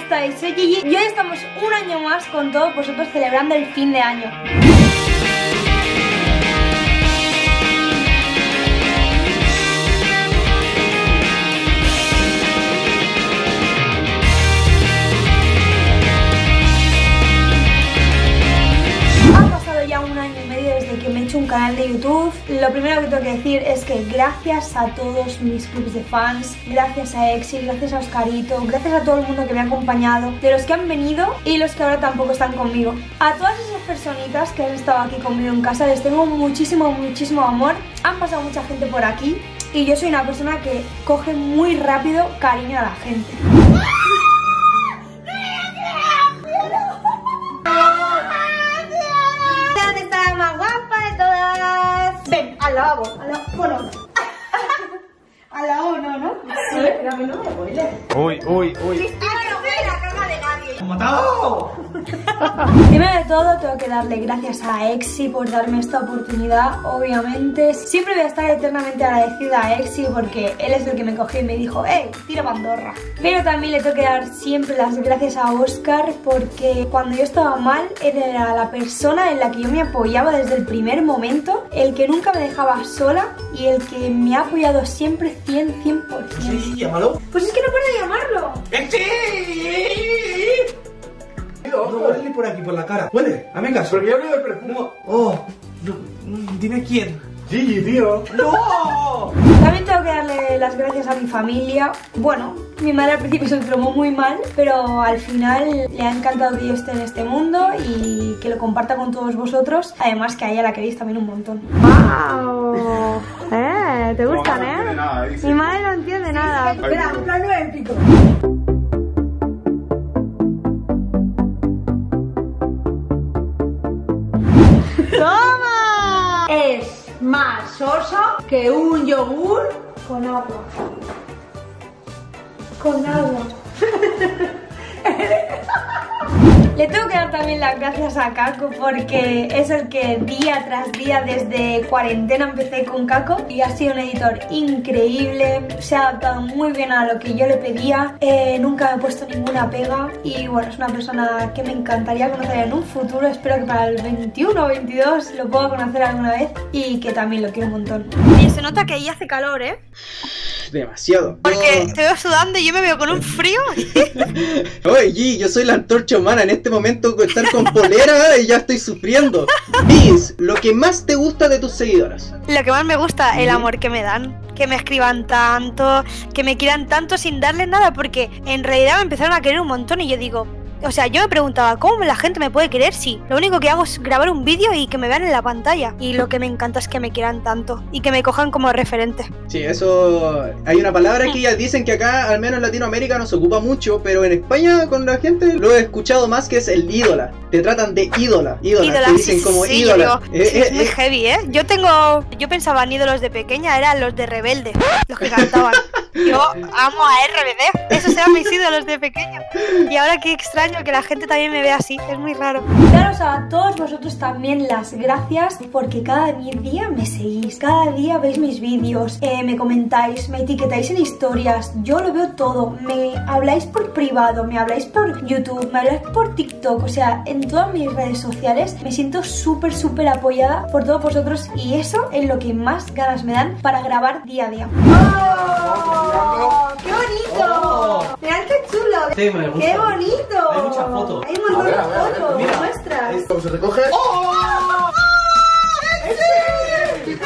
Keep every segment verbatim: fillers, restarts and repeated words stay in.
estáis? Soy Gigi y hoy estamos un año más con todos vosotros celebrando el fin de año. Un año y medio desde que me he hecho un canal de YouTube. Lo primero que tengo que decir es que gracias a todos mis clubs de fans, gracias a Exi, gracias a Oscarito, gracias a todo el mundo que me ha acompañado, de los que han venido y los que ahora tampoco están conmigo. A todas esas personitas que han estado aquí conmigo en casa les tengo muchísimo, muchísimo amor. Han pasado mucha gente por aquí y yo soy una persona que coge muy rápido cariño a la gente. Al lavabo, al lavabo, bueno, al lavabo no, ¿no? Sí, pero a mí no me spoiler. Uy, uy, uy. Cristina no ve la cama de nadie. ¡Me han matado! Primero de todo tengo que darle gracias a Exi por darme esta oportunidad, obviamente. Siempre voy a estar eternamente agradecida a Exi porque él es el que me cogió y me dijo, ¡eh, tira Pandorra! Pero también le tengo que dar siempre las gracias a Oscar porque cuando yo estaba mal, él era la persona en la que yo me apoyaba desde el primer momento, el que nunca me dejaba sola y el que me ha apoyado siempre cien, cien por cien. Sí, llámalo. Pues es que no puedo llamarlo. ¡Sí! No, huele por aquí, por la cara. Huele, a venga, porque yo veo el perfume. Oh, no, dime quién. Gigi, tío. ¡No! También tengo que darle las gracias a mi familia. Bueno, mi madre al principio se lo tomó muy mal, pero al final le ha encantado que yo esté en este mundo y que lo comparta con todos vosotros. Además que a ella la queréis también un montón. ¡Wow! ¿Eh? ¿Te gustan, no, no entiende nada, eh? dice. Mi madre no entiende nada. Espera, un plano épico. ¡Toma! Es más soso que un yogur con agua. Con agua. Le tengo que dar también las gracias a Caco porque es el que día tras día desde cuarentena empecé con Caco y ha sido un editor increíble, se ha adaptado muy bien a lo que yo le pedía, eh, nunca me he puesto ninguna pega y bueno, es una persona que me encantaría conocer en un futuro, espero que para el veintiuno o veintidós lo pueda conocer alguna vez y que también lo quiero un montón. Y se nota que ahí hace calor, ¿eh? Demasiado. Porque te veo sudando y yo me veo con un frío. Oye, G, yo soy la antorcha humana. En este momento estar con polera y ya estoy sufriendo. Liz, lo que más te gusta de tus seguidoras. Lo que más me gusta, el amor que me dan. Que me escriban tanto, que me quieran tanto sin darles nada, porque en realidad me empezaron a querer un montón y yo digo... O sea, yo me preguntaba, ¿cómo la gente me puede querer si lo único que hago es grabar un vídeo y que me vean en la pantalla? Y lo que me encanta es que me quieran tanto y que me cojan como referente. Sí, eso... Hay una palabra que ya dicen que acá, al menos en Latinoamérica, no se ocupa mucho, pero en España con la gente lo he escuchado más, que es el ídola. Te tratan de ídola, ídola, ídola te dicen sí, como sí, ídola. Digo, eh, sí, eh, es muy eh. heavy, ¿eh? Yo tengo... Yo pensaba en ídolos de pequeña, eran los de Rebelde, los que cantaban. Yo amo a R B D, esos eran mis ídolos de pequeña. Y ahora qué extraño que la gente también me vea así, es muy raro. Daros a todos vosotros también las gracias porque cada día me seguís, cada día veis mis vídeos, eh, me comentáis, me etiquetáis en historias, yo lo veo todo, me habláis por privado, me habláis por YouTube, me habláis por TikTok, o sea, en todas mis redes sociales me siento súper, súper apoyada por todos vosotros y eso es lo que más ganas me dan para grabar día a día. ¡Oh! ¡Qué bonito! Oh. ¡Mirad qué chulo! Sí, me gusta. ¡Qué bonito! Hay muchas fotos. Hay un montón de fotos, mira. muestras. Esto se recoge. ¡Oh! ¡Sí!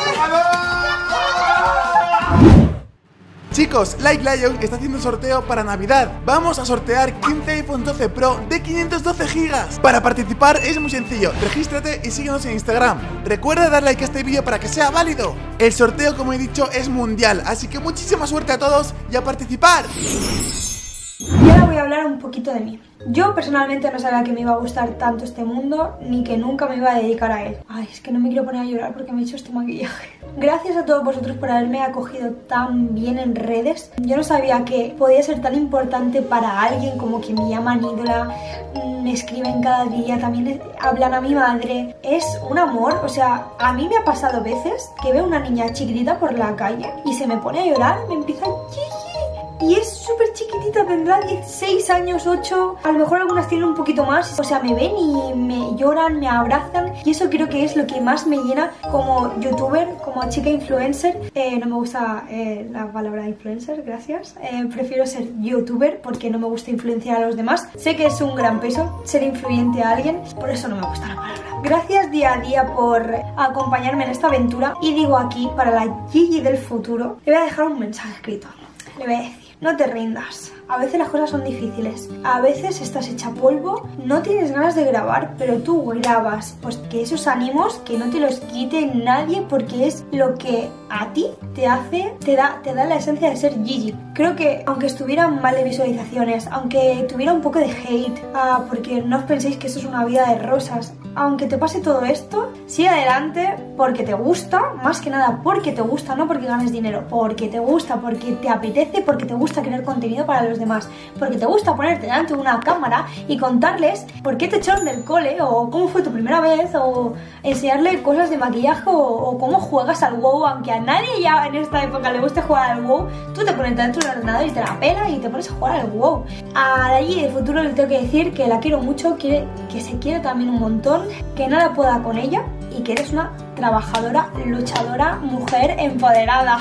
Chicos, Like Lion está haciendo un sorteo para Navidad. Vamos a sortear quince iPhone doce Pro de quinientos doce gigas. Para participar es muy sencillo, regístrate y síguenos en Instagram. Recuerda dar like a este vídeo para que sea válido. El sorteo, como he dicho, es mundial, así que muchísima suerte a todos y a participar. Y ahora voy a hablar un poquito de mí. Yo personalmente no sabía que me iba a gustar tanto este mundo, ni que nunca me iba a dedicar a él. Ay, es que no me quiero poner a llorar porque me he hecho este maquillaje. Gracias a todos vosotros por haberme acogido tan bien en redes. Yo no sabía que podía ser tan importante para alguien como que me llaman ídola, me escriben cada día, también hablan a mi madre. Es un amor, o sea, a mí me ha pasado veces que veo una niña chiquitita por la calle y se me pone a llorar, me empieza a... y es súper chiquitita, tendrá dieciséis años, ocho, a lo mejor algunas tienen un poquito más. O sea, me ven y me lloran, me abrazan, y eso creo que es lo que más me llena como youtuber, como chica influencer. Eh, no me gusta eh, la palabra influencer, gracias. Eh, prefiero ser youtuber porque no me gusta influenciar a los demás. Sé que es un gran peso ser influyente a alguien, por eso no me gusta la palabra. Gracias día a día por acompañarme en esta aventura, y digo aquí, para la Gigi del futuro, le voy a dejar un mensaje escrito. Le voy a decir: no te rindas. A veces las cosas son difíciles. A veces estás hecha polvo, no tienes ganas de grabar, pero tú grabas. Pues que esos ánimos, que no te los quite nadie, porque es lo que a ti te hace, te da, te da la esencia de ser Gigi. Creo que aunque estuvieran mal de visualizaciones, aunque tuviera un poco de hate, ah, porque no os penséis que esto es una vida de rosas, aunque te pase todo esto, sigue adelante porque te gusta, más que nada porque te gusta, no porque ganes dinero, porque te gusta, porque te apetece, porque te gusta crear contenido para los demás, porque te gusta ponerte delante de una cámara y contarles por qué te echaron del cole, o cómo fue tu primera vez, o enseñarle cosas de maquillaje, o, o cómo juegas al WoW, aunque a nadie ya en esta época le guste jugar al WoW, tú te pones dentro del ordenador y te la pela y te pones a jugar al WoW. A la Gigi del futuro le tengo que decir que la quiero mucho, que, que se quiere también un montón, que nada pueda con ella, y que eres una trabajadora, luchadora, mujer empoderada.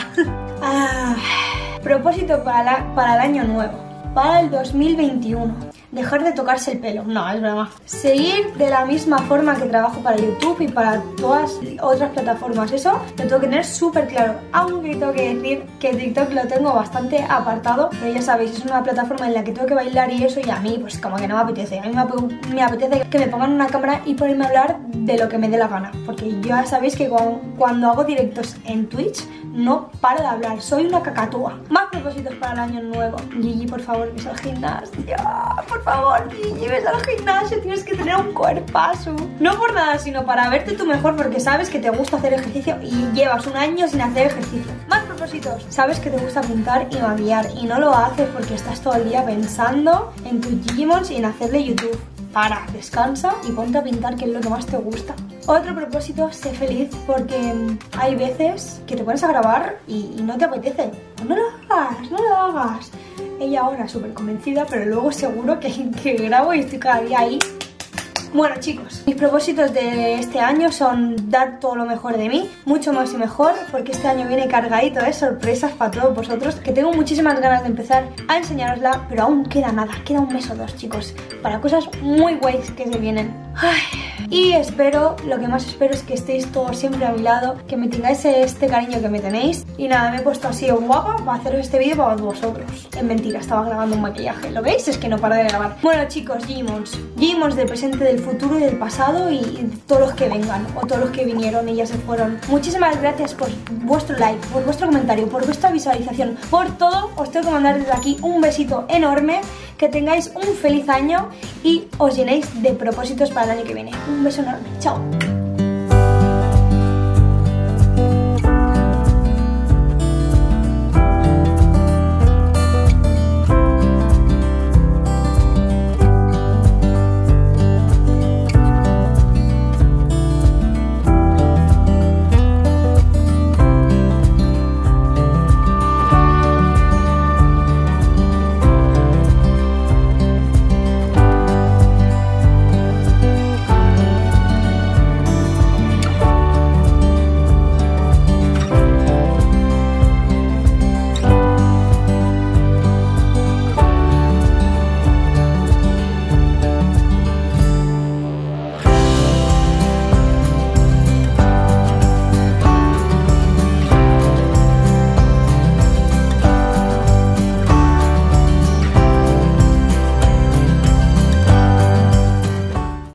ah, propósito para, la, para el año nuevo, para el dos mil veintiuno: dejar de tocarse el pelo. No, es broma. Seguir de la misma forma que trabajo para YouTube y para todas otras plataformas. Eso lo tengo que tener súper claro. Aunque tengo que decir que TikTok lo tengo bastante apartado, pero ya sabéis, es una plataforma en la que tengo que bailar y eso, y a mí pues como que no me apetece. A mí me, me apetece que me pongan una cámara y ponerme a hablar de lo que me dé la gana. Porque ya sabéis que cuando, cuando hago directos en Twitch no paro de hablar. Soy una cacatúa. Más propósitos para el año nuevo. Gigi, por favor, ves al gimnasio. Por favor, Gigi, ves al gimnasio. Tienes que tener un cuerpazo. No por nada, sino para verte tú mejor, porque sabes que te gusta hacer ejercicio y llevas un año sin hacer ejercicio. Más propósitos. Sabes que te gusta pintar y maquillar, y no lo haces porque estás todo el día pensando en tus Digimons y en hacerle YouTube. Para, descansa y ponte a pintar, que es lo que más te gusta. Otro propósito: sé feliz, porque hay veces que te pones a grabar y, y no te apetece. No lo hagas, no lo hagas. Ella ahora súper convencida, pero luego seguro que, que grabo y estoy cada día ahí. Bueno, chicos, mis propósitos de este año son dar todo lo mejor de mí, mucho más y mejor, porque este año viene cargadito de sorpresas para todos vosotros, que tengo muchísimas ganas de empezar a enseñarosla, pero aún queda nada, queda un mes o dos, chicos, para cosas muy guays que se vienen. Ay, y espero, lo que más espero es que estéis todos siempre a mi lado, que me tengáis este cariño que me tenéis. Y nada, me he puesto así guapa para haceros este vídeo para vosotros. Es mentira, estaba grabando un maquillaje, ¿lo veis? Es que no paro de grabar. Bueno, chicos, Digimons, Digimons del presente, del futuro y del pasado, y, y todos los que vengan, o todos los que vinieron y ya se fueron. Muchísimas gracias por vuestro like, por vuestro comentario, por vuestra visualización, por todo. Os tengo que mandar desde aquí un besito enorme, que tengáis un feliz año y os llenéis de propósitos para el año que viene. Un beso enorme, chao.